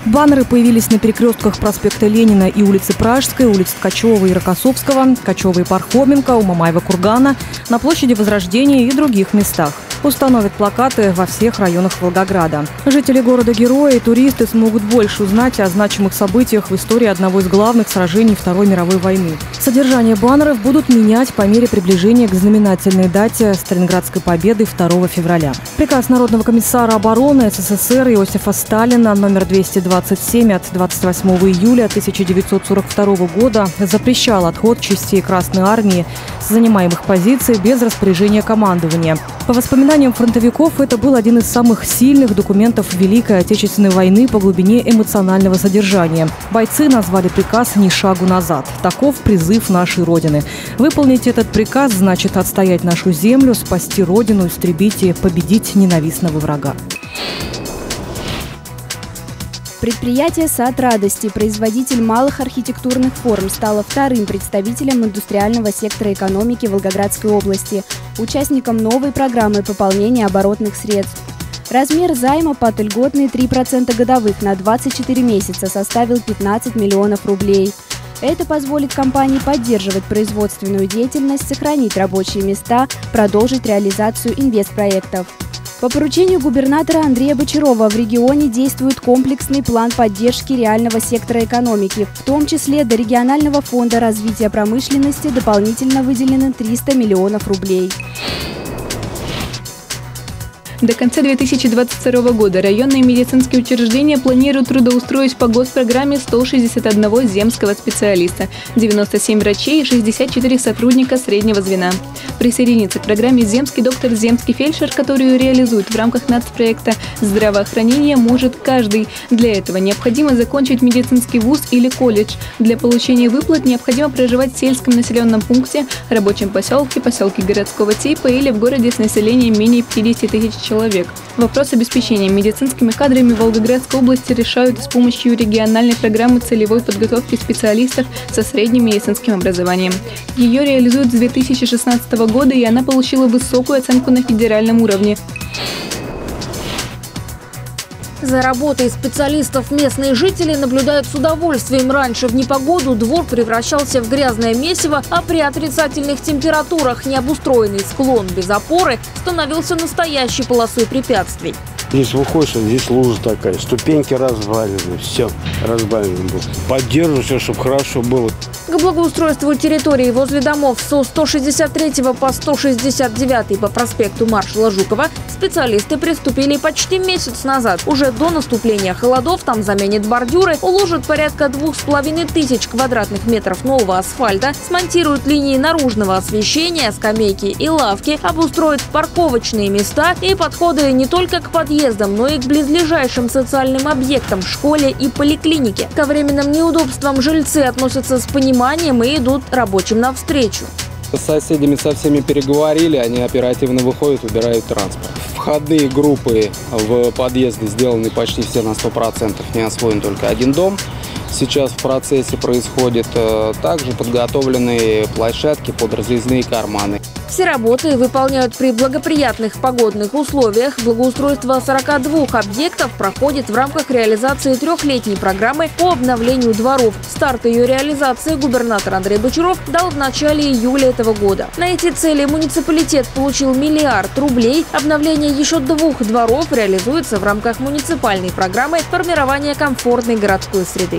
Баннеры появились на перекрестках проспекта Ленина и улицы Пражской, улиц Ткачева и Рокоссовского, Ткачева и Пархоменко, у Мамаева-Кургана, на площади Возрождения и других местах. Установят плакаты во всех районах Волгограда. Жители города-героя и туристы смогут больше узнать о значимых событиях в истории одного из главных сражений Второй мировой войны. Содержание баннеров будут менять по мере приближения к знаменательной дате Сталинградской победы 2 февраля. Приказ Народного комиссара обороны СССР Иосифа Сталина номер 227 от 28 июля 1942 года запрещал отход частей Красной армии с занимаемых позиций без распоряжения командования. По воспоминаниям фронтовиков, это был один из самых сильных документов Великой Отечественной войны по глубине эмоционального содержания. Бойцы назвали приказ «Ни шагу назад». Таков призыв нашей Родины. Выполнить этот приказ значит отстоять нашу землю, спасти Родину, истребить и победить ненавистного врага. Предприятие «Сад радости», производитель малых архитектурных форм, стало вторым представителем индустриального сектора экономики Волгоградской области, участником новой программы пополнения оборотных средств. Размер займа под льготные 3% годовых на 24 месяца составил 15 миллионов рублей. Это позволит компании поддерживать производственную деятельность, сохранить рабочие места, продолжить реализацию инвестпроектов. По поручению губернатора Андрея Бочарова в регионе действует комплексный план поддержки реального сектора экономики. В том числе до регионального фонда развития промышленности дополнительно выделено 300 миллионов рублей. До конца 2022 года районные медицинские учреждения планируют трудоустроить по госпрограмме 161 земского специалиста, 97 врачей и 64 сотрудника среднего звена. Присоединиться к программе земский доктор, земский фельдшер, которую реализуют в рамках нацпроекта «Здравоохранение» может каждый. Для этого необходимо закончить медицинский вуз или колледж. Для получения выплат необходимо проживать в сельском населенном пункте, рабочем поселке, поселке городского типа или в городе с населением менее 50 тысяч человек. Вопрос обеспечения медицинскими кадрами в Волгоградской области решают с помощью региональной программы целевой подготовки специалистов со средним медицинским образованием. Ее реализуют с 2016 года, и она получила высокую оценку на федеральном уровне. За работой специалистов местные жители наблюдают с удовольствием. Раньше в непогоду двор превращался в грязное месиво, а при отрицательных температурах необустроенный склон без опоры становился настоящей полосой препятствий. Здесь выходишь, а здесь лужа такая, ступеньки развалены, все развалено было. Поддерживаю все, чтобы хорошо было. К благоустройству территории возле домов со 163 по 169 по проспекту Маршала Жукова специалисты приступили почти месяц назад. Уже до наступления холодов там заменят бордюры, уложат порядка 2500 квадратных метров нового асфальта, смонтируют линии наружного освещения, скамейки и лавки, обустроят парковочные места и подходы не только к подъездам, но и к близлежащим социальным объектам, школе и поликлинике. Ко временным неудобствам жильцы относятся с пониманием и идут рабочим навстречу. С соседями со всеми переговорили, они оперативно выходят, убирают транспорт. Входные группы в подъезды сделаны почти все на 100%, не освоен только один дом. Сейчас в процессе происходит также подготовленные площадки под разъездные карманы. Все работы выполняют при благоприятных погодных условиях. Благоустройство 42 объектов проходит в рамках реализации трехлетней программы по обновлению дворов. Старт ее реализации губернатор Андрей Бочаров дал в начале июля этого года. На эти цели муниципалитет получил 1 миллиард рублей. Обновление еще 2 дворов реализуется в рамках муниципальной программы формирования комфортной городской среды.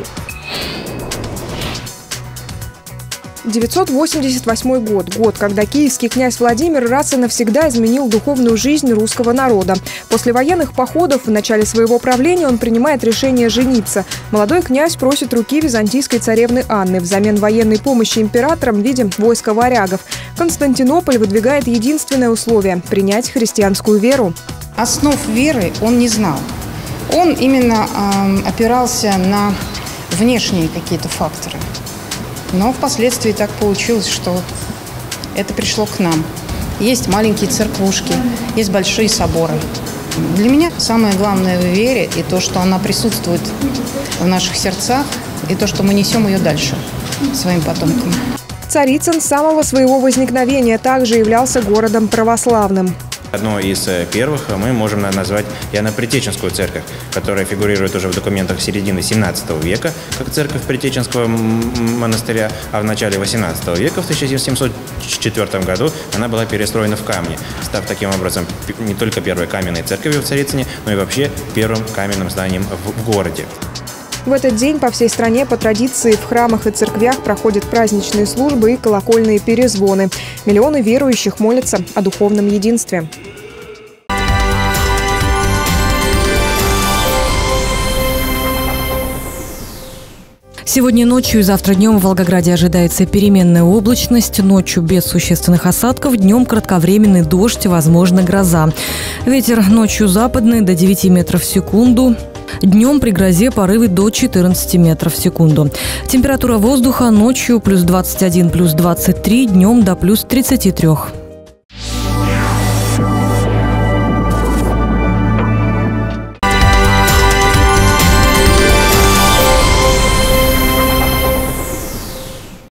988 год. Год, когда киевский князь Владимир раз и навсегда изменил духовную жизнь русского народа. После военных походов в начале своего правления он принимает решение жениться. Молодой князь просит руки византийской царевны Анны взамен военной помощи императорам в виде войска варягов. Константинополь выдвигает единственное условие – принять христианскую веру. Основ веры он не знал. Он именно опирался на внешние какие-то факторы. Но впоследствии так получилось, что это пришло к нам. Есть маленькие церквушки, есть большие соборы. Для меня самое главное в вере и то, что она присутствует в наших сердцах, и то, что мы несем ее дальше своим потомкам. Царицын с самого своего возникновения также являлся городом православным. Одно из первых мы можем назвать Иоанно-Предтеченскую церковь, которая фигурирует уже в документах середины 17 века как церковь Предтеченского монастыря, а в начале 18 века, в 1704 году, она была перестроена в камни, став таким образом не только первой каменной церковью в Царицыне, но и вообще первым каменным зданием в городе. В этот день по всей стране по традиции в храмах и церквях проходят праздничные службы и колокольные перезвоны. Миллионы верующих молятся о духовном единстве. Сегодня ночью и завтра днем в Волгограде ожидается переменная облачность. Ночью без существенных осадков, днем кратковременный дождь, возможно гроза. Ветер ночью западный до 9 метров в секунду. Днем при грозе порывы до 14 метров в секунду. Температура воздуха ночью плюс 21, плюс 23, днем до плюс 33.